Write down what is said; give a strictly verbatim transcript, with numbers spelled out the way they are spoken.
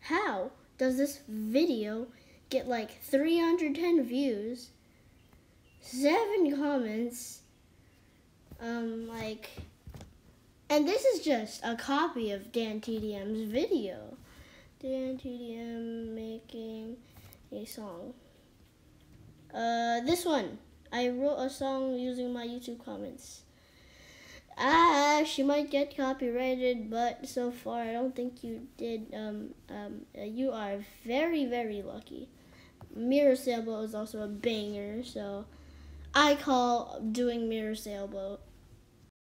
How does this video get like three hundred ten views, seven comments, um, like, and this is just a copy of Dan T D M's video. Dan T D M making a song. Uh, this one, I wrote a song using my YouTube comments. Ah, she might get copyrighted, but so far I don't think you did. Um, um, uh, you are very, very lucky. Mirror Sailboat is also a banger, so I call doing Mirror Sailboat